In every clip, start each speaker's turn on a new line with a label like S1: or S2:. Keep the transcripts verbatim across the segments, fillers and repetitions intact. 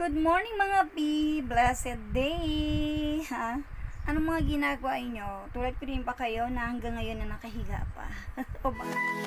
S1: Good morning mga P! Blessed day! Ha? Anong mga ginagawa inyo? Tulad ko rin ba kayo na hanggang ngayon na nakahiga pa? O ba?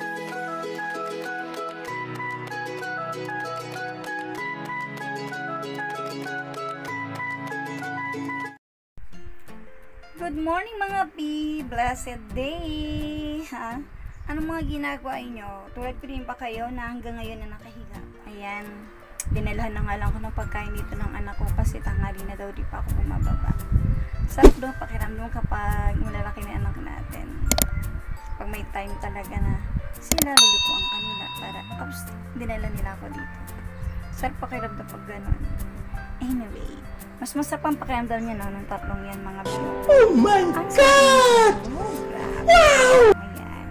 S1: Good morning mga P! Blessed day! Ha? Anong mga ginagawa inyo? Tulad ko rin ba kayo na hanggang ngayon na nakahiga pa? Ayan. Dinalhan na nga lang ko ng pagkain dito ng anak ko kasi tanghali na daw di pa ako bumababa. Sarap daw pakiramdam kapag malalaki na anak natin. Pag may time talaga na sila lulutuan kanila para oops, dinala nila ako dito. Sarap pakiramdam pag ganun. Anyway, mas masarap ang pakiramdam niya no, ng tatlong yan mga view.
S2: Oh my
S1: ang
S2: God!
S1: Oh,
S2: Wow!
S1: Ayan.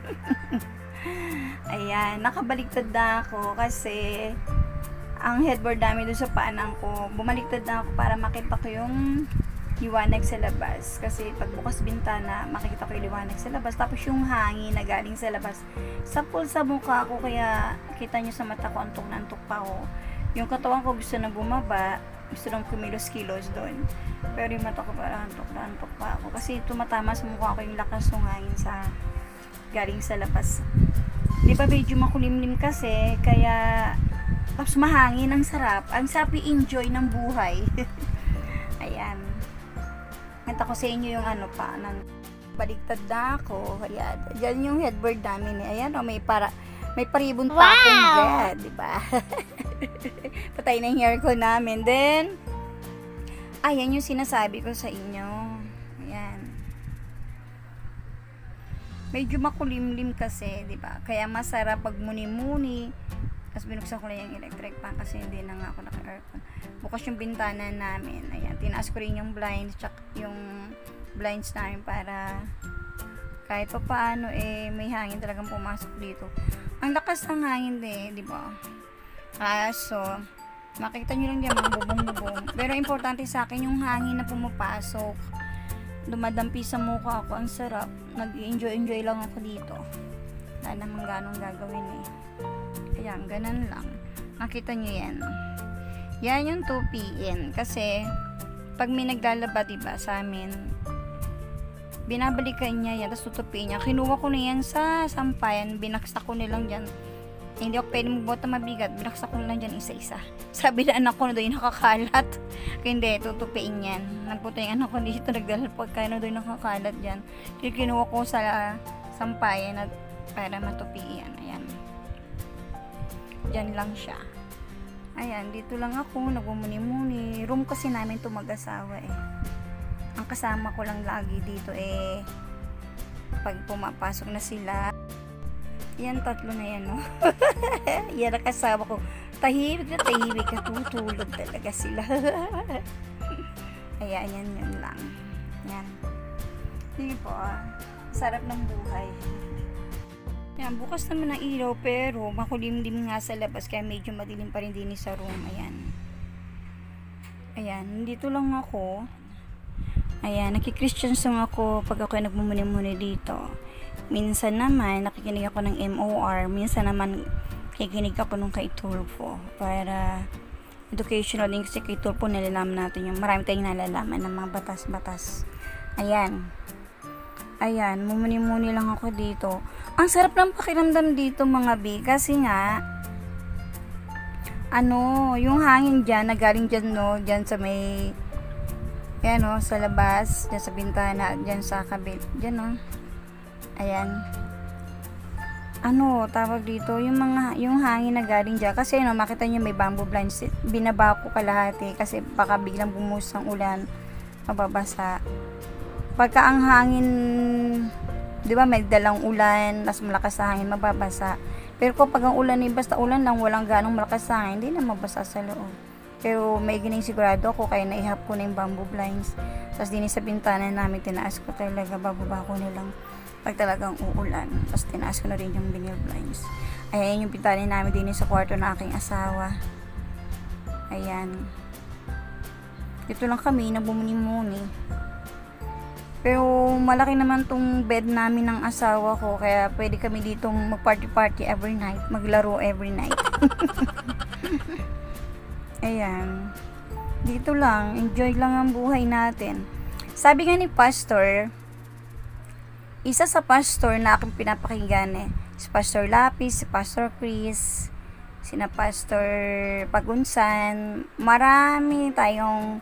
S1: Ayan, nakabaliktad na ako kasi ang headboard namin doon sa paanan ko, bumaliktad na ako para makita ko yung liwanag sa labas. Kasi pagbukas bintana, makikita ko yung liwanag sa labas. Tapos yung hangin na galing sa labas, sapul sa mukha ko, kaya kita nyo sa mata ko, antok na antok pa ako. Yung katawan ko gusto na bumaba, gusto nang kumilos-kilos doon. Pero yung mata ko parang antok na antok pa ako. Kasi tumatama sa mukha ko yung lakas ng hangin sa galing sa labas. Di ba medyo makulimlim kasi, kaya tapos mahangin, ang sarap. Ang sarap i-enjoy ng buhay. Ayan. Ngata ko sa inyo yung ano pa. Nang baligtad na ako. Ayan. Diyan yung headboard namin. Eh. Ayan o, may para may paribon pa akong red. Diba? Patay na yung hair ko namin. Then, ayan yung sinasabi ko sa inyo. Ayan. Medyo makulimlim kasi, diba? Kaya masarap pag muni-muni. Tapos binuksan ko lang yung electric fan kasi hindi na nga ako naka-aircon. Bukas yung bintana namin. Ayan, tinaas ko rin yung blinds, tsaka yung blinds namin para kahit pa paano eh may hangin talagang pumasok dito. Ang lakas ng hangin eh, di ba? Kaso, makikita nyo lang diyan mga bubong-bubong. Pero importante sa akin yung hangin na pumapasok. Dumadampi sa mukha ako, ang sarap. Nag-enjoy-enjoy lang ako dito. Wala namang ganong gagawin eh. Ayan, ganun lang. Nakita nyo yan. Yan yung tupiin. Kasi, pag may naglalaba, diba, sa amin, binabalikan niya yan, tapos tutupiin niya. Kinuha ko na yan sa sampayan, binaksak ko nilang dyan. Eh, hindi ako pwede magbuhat na mabigat, binaksak ko nilang dyan isa-isa. Sabi na anak ko na doon nakakalat. Kaya hindi, tutupiin yan. Nagpunta yung anak ko dito, nagdala pagkain na doon nakakalat dyan. Kaya kinuha ko sa sampayan at para matupiin. Ayan. Diyan lang siya. Ayan, dito lang ako, nagmumuni-muni. Room kasi namin ito mag-asawa eh. Ang kasama ko lang lagi dito eh, pag pumapasok na sila, yan, tatlo na yan, no? Yan ang kasama ko. Tahimik na tahimik, katutulog talaga sila. Ayan, yan, yan lang. Yan. Sige po, ah. Sarap ng buhay. Yan, bukas naman ang ilaw pero makulimlim nga sa labas kaya medyo madilim pa rin din sa room. Ayan. Ayan, dito lang ako. Ayan, nakikristian song ako pag ako nagmumuni-muni dito. Minsan naman, nakikinig ako ng M O R. Minsan naman, kikinig ako nung kay Tulfo. Para educational din kasi kay Tulfo nalalaman natin yung marami tayong nalalaman ng mga batas-batas. Ayan. Ayan, mumuni-muni lang ako dito. Ang sarap ng pakiramdam dito mga B. Kasi nga, ano, yung hangin dyan, nagaling dyan, no, dyan sa may, ayan, no, sa labas, dyan sa bintana, dyan sa kabil, dyan, no. Ayan. Ano, tawag dito, yung mga, yung hangin na galing dyan. Kasi, no, makita nyo may bamboo blinds. Binaba ko kalahati kasi baka biglang bumuhos ang ulan, mababasa. Pagka ang hangin, di ba, may dalang ulan, tas malakas sa hangin, mababasa. Pero kapag ang ulan ay basta ulan lang, walang ganong malakas sa hangin, hindi na mabasa sa loob. Pero may gining sigurado ako, kaya naihap ko na yung bamboo blinds. Tapos din sa bintana namin, tinaas ko talaga, bababa ko nilang pag talagang uulan. Tapos tinaas ko na rin yung vinyl blinds. Ayan yung bintana namin din sa kwarto ng aking asawa. Ayan. Dito lang kami, nagbumuni-muni. Pero malaki naman tong bed namin ng asawa ko, kaya pwede kami ditong mag-party-party every night, maglaro every night. Ayan. Dito lang, enjoy lang ang buhay natin. Sabi nga ni Pastor, isa sa pastor na aking pinapakinggan eh, si Pastor Lapis, si Pastor Chris, sina Pastor Pagunsan, marami tayong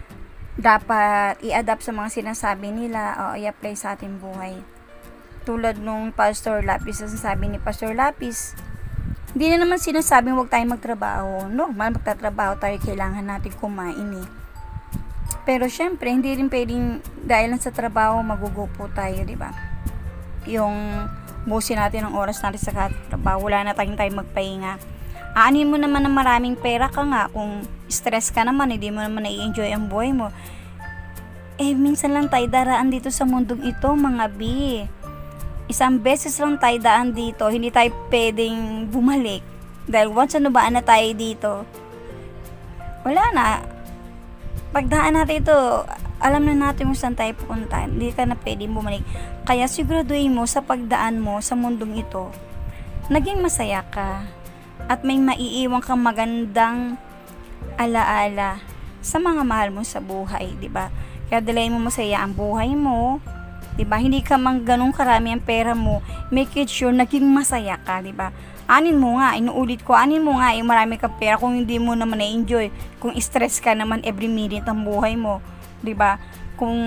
S1: dapat i-adapt sa mga sinasabi nila o i-apply sa ating buhay. Tulad nung Pastor Lapis, sabi ni Pastor Lapis, hindi na naman sinasabing huwag tayong magtrabaho. Normal, magtatrabaho tayo, kailangan natin kumain eh. Pero syempre, hindi rin pwedeng dahil lang sa trabaho magugupo tayo, di ba? Yung busin natin ang oras natin sa trabaho, wala na tayong tayo magpahinga. Aanin mo naman na maraming pera ka nga, kung stress ka naman, hindi mo naman na-i-enjoy ang buhay mo. Eh, minsan lang tayo daraan dito sa mundong ito, mga B. Isang beses lang tayo daan dito, hindi tayo pwedeng bumalik. Dahil once na baan na tayo dito, wala na. Pagdaan natin ito, alam na natin kung saan tayo pupunta. Hindi ka na pwedeng bumalik. Kaya siguraduhin mo sa pagdaan mo sa mundong ito, naging masaya ka. At may maiiwan kang magandang alaala sa mga mahal mo sa buhay, di ba? Kaya dalayin mo masaya ang buhay mo, di ba? Hindi ka mang ganun karami ang pera mo, make it sure naging masaya ka, di ba? Anin mo nga, inuulit ko, anin mo nga, yung marami kang pera kung hindi mo naman na-enjoy, kung stress ka naman every minute ng buhay mo, di ba? Kung,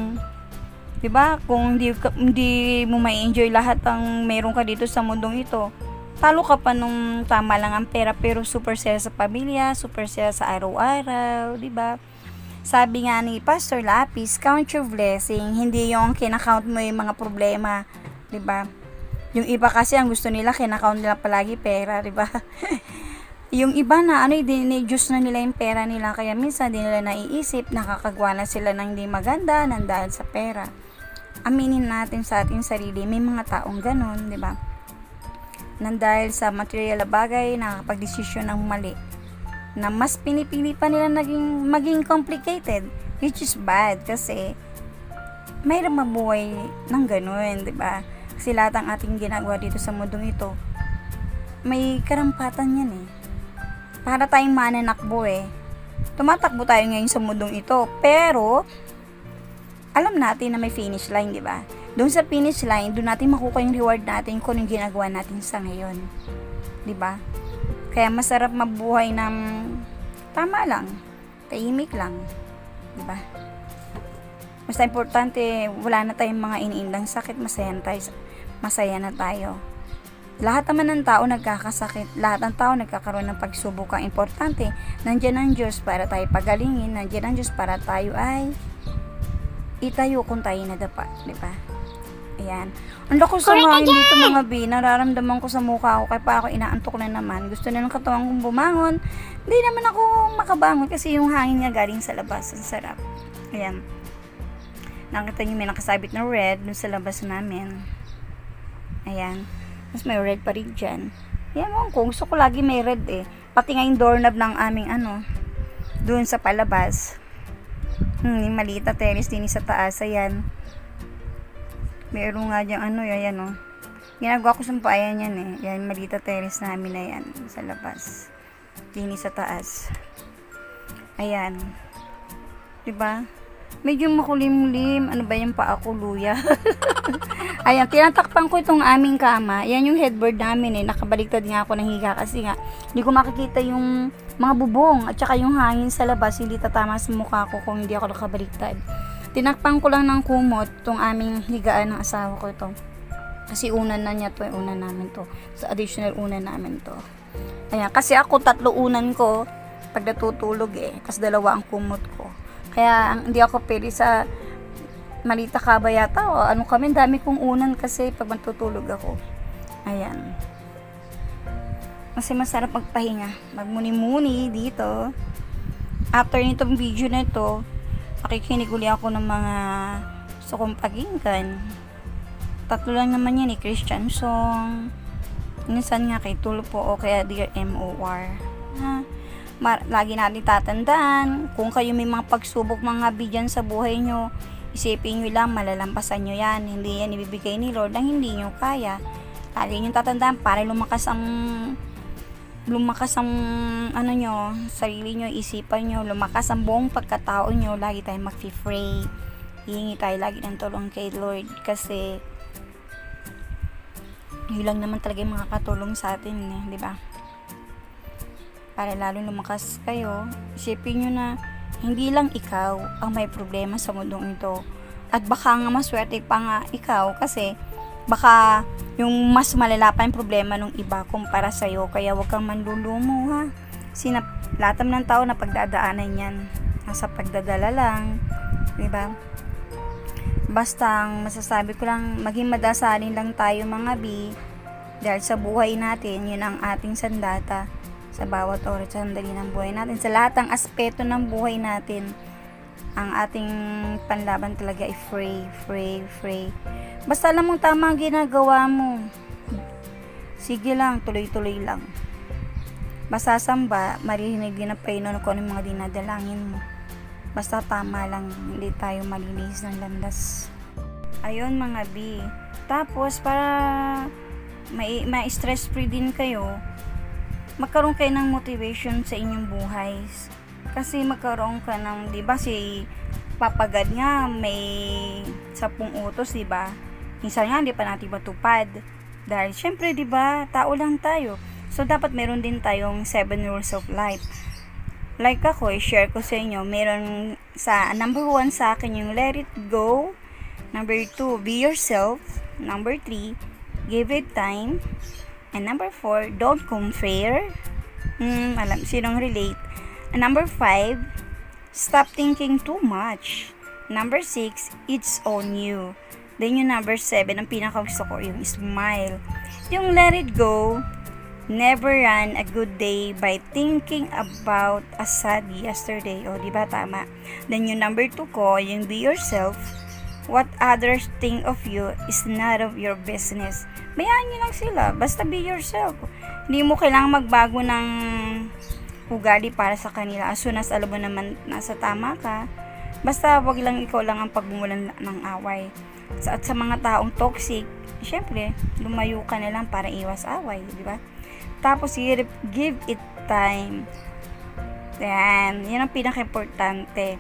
S1: di ba? Kung hindi, hindi mo ma-enjoy lahat ng meron ka dito sa mundong ito, talo ka pa nung tama lang ang pera pero super saya sa pamilya, super saya sa araw-araw, di ba? Sabi nga ni Pastor Lapis, count your blessing, hindi yung kinakount mo yung mga problema, di ba? Yung iba kasi ang gusto nila kinakount nila palagi pera, di ba? Yung iba na ano, dinidiyos na nila yung pera nila, kaya minsan di nila naiisip, nakakagawa na sila ng hindi maganda nang dahil sa pera. Aminin natin sa ating sarili, may mga taong ganun, di ba? Nang dahil sa material na bagay, nakakapag-desisyon ng mali, na mas pinipili pa nila naging, maging complicated, which is bad kasi mayroong mabuhay ng ganun, di ba? Kasi lahat ang ating ginagawa dito sa mundong ito, may karampatan yan eh. Para tayong mananakbo eh. Tumatakbo tayo ngayon sa mundong ito, pero alam natin na may finish line, di ba? Doon sa finish line, doon natin makukuha yung reward natin kung yung ginagawa natin sa ngayon. Diba? Kaya masarap mabuhay ng tama lang, tahimik lang. Diba? Basta importante, wala na tayong mga iniindang sakit, masaya na tayo. Masaya na tayo. Lahat naman ng tao nagkakasakit, lahat ng tao nagkakaroon ng pagsubok. Ang importante, nandiyan ang Diyos para tayo pagalingin, nandiyan ang Diyos para tayo ay itayo kung tayo nadapa. Diba? Ayan. Ang lakas sa hangin dito mga B. Nararamdaman ko sa mukha ko. Kaya pa ako inaantok na naman. Gusto na ng katawan kong bumangon. Hindi naman ako makabangon kasi yung hangin nga galing sa labas. Ang sarap. Ayan. Nakita nyo may nakasabit na red dun sa labas namin. Ayan. Mas may red pa rin dyan. Ayan mo ko. Gusto ko lagi may red eh. Pati nga yung doorknob ng aming ano. Dun sa palabas. Hmm, yung maliit na terrace din sa taas. Ayan. Meron nga dyan, ano, yan, o. Ginagawa ko sampayan yan, eh. Yan, malita terrace namin na yan, sa labas. Dini sa taas. Ayan. Diba? Medyo makulimlim. Ano ba yung paa ko, luya? Ayan, tinatakpan ko itong aming kama. Yan yung headboard namin, eh. Nakabaligtad nga ako ng higa kasi nga, hindi ko makikita yung mga bubong at saka yung hangin sa labas, hindi tatama sa mukha ko kung hindi ako nakabaligtad. Tinakpan ko lang ng kumot itong aming higaan ng asawa ko ito. Kasi unan na niya to, unan namin to. Sa additional unan namin to. Ayan, kasi ako tatlo unan ko pag natutulog eh. Tapos dalawa ang kumot ko. Kaya hindi ako pwede sa malita kaba yata o ano kami, dami kong unan kasi pag matutulog ako. Ayan. Kasi masarap magpahinga. Magmuni-muni dito. After nitong video na ito, makikinig uli ako ng mga gusto kong pakinggan. Tatlo lang naman yan eh, Christian song. Minsan nga kay Tulpo o kaya Dear M O R. Ha? Lagi natin tatandaan, kung kayo may mga pagsubok mga bidyan sa buhay nyo, isipin nyo lang, malalampasan nyo yan. Hindi yan ibibigay ni Lord ang hindi nyo kaya. Lagi nyo tatandaan para lumakas ang lumakas ang ano nyo, sarili nyo, isipan nyo, lumakas ang buong pagkatao nyo, lagi tayong mag-pray. Hihingi tayo lagi ng tulong kay Lord kasi yun lang naman talaga yung makakatulong sa atin eh, di ba? Para lalo lumakas kayo, isipin nyo na hindi lang ikaw ang may problema sa mundong ito. At baka nga maswerte pa nga ikaw kasi baka yung mas malala pa yung problema ng iba kumpara sa'yo. Kaya huwag kang manlulumo ha. Sinap, lahat ng tao na pagdadaanan yan. Nasa pagdadala lang. Diba? Basta ang masasabi ko lang, maging madasalin lang tayo mga bi. Dahil sa buhay natin, yun ang ating sandata. Sa bawat oras sandali ng buhay natin. Sa lahat ng aspeto ng buhay natin. Ang ating panlaban talaga ay pray, pray, pray. Basta alam mong tama ang ginagawa mo. Sige lang, tuloy-tuloy lang. Basta samba, marinig din ang Panginoon kung ano mga dinadalangin mo. Basta tama lang, hindi tayo malinis ng landas. Ayun mga bi. Tapos, para ma-stress free din kayo, magkaroon kayo ng motivation sa inyong buhay. Kasi magkaroon ka ng, di ba, si Papagad nga may sapung utos, di ba? Minsan nga, hindi pa natin matupad. Dahil, syempre, di ba, tao lang tayo. So, dapat meron din tayong seven rules of life. Like ako, i-share ko sa inyo, meron sa, number one sa akin yung let it go. Number two, be yourself. Number three, give it time. And number four, don't compare. Hmm, alam, sinong relate? And number five, stop thinking too much. Number six, it's on you. Then yung number seven, ang pinaka-gusto ko, yung smile. Yung let it go, never run a good day by thinking about a sad yesterday. O, di ba tama? Then yung number two ko, yung be yourself. What others think of you is none of your business. Bayaan nyo lang sila. Basta be yourself. Hindi mo kailangang magbago ng ugali para sa kanila. As soon as alam mo naman nasa tama ka, basta wag lang ikaw lang ang pagbumulan ng away. At sa mga taong toxic, syempre, lumayo ka na lang para iwas away, di ba? Tapos, give it time. Yan, yan ang pinaka-importante.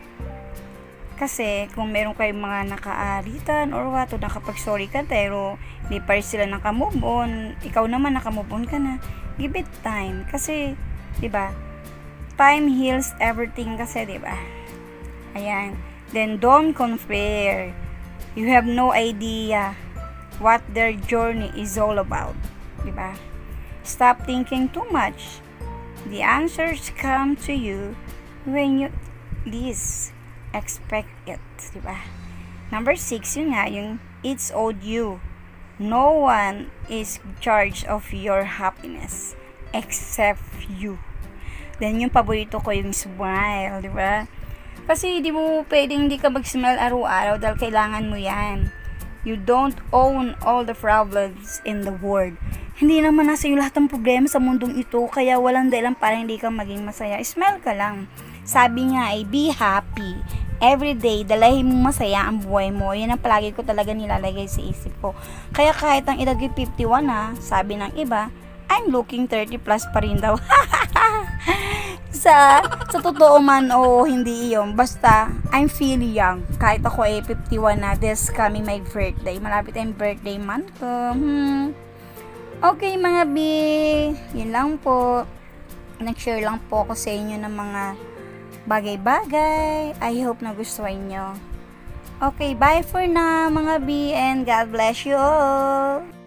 S1: Kasi, kung meron kayong mga nakaalitan or what, o nakapag-sorry ka, pero hindi pa rin sila nakamove on, ikaw naman nakamove on ka na, give it time. Kasi, di ba, time heals everything kasi, di ba? Ayan. Then, don't compare. You have no idea what their journey is all about. Di ba? Stop thinking too much. The answers come to you when you least expect it. Di ba? Number six, yun nga, yung it's all you. No one is in charge of your happiness except you. Then, yung paborito ko, yung smile, di ba? Kasi, di mo pwedeng hindi ka mag-smile araw-araw dahil kailangan mo yan. You don't own all the problems in the world. Hindi naman nasa iyo lahat ng problema sa mundong ito, kaya walang dahilan para hindi ka maging masaya. Smile ka lang. Sabi nga ay, be happy. Every day, dalahin mo masaya ang buhay mo. Yan ang palagi ko talaga nilalagay sa isip ko. Kaya kahit ang edad ko fifty-one ha, sabi ng iba, I'm looking thirty plus pa rin daw. sa sa totoo man o hindi iyon, basta I'm feeling young. Kahit ako ay fifty-one na, this coming my birthday. Malapit ang birthday month ko. Hmm. Okay mga B, yun lang po. Nag-share lang po ako sa inyo ng mga bagay-bagay. I hope nagustuhan nyo. Okay, bye for now mga B and God bless you all.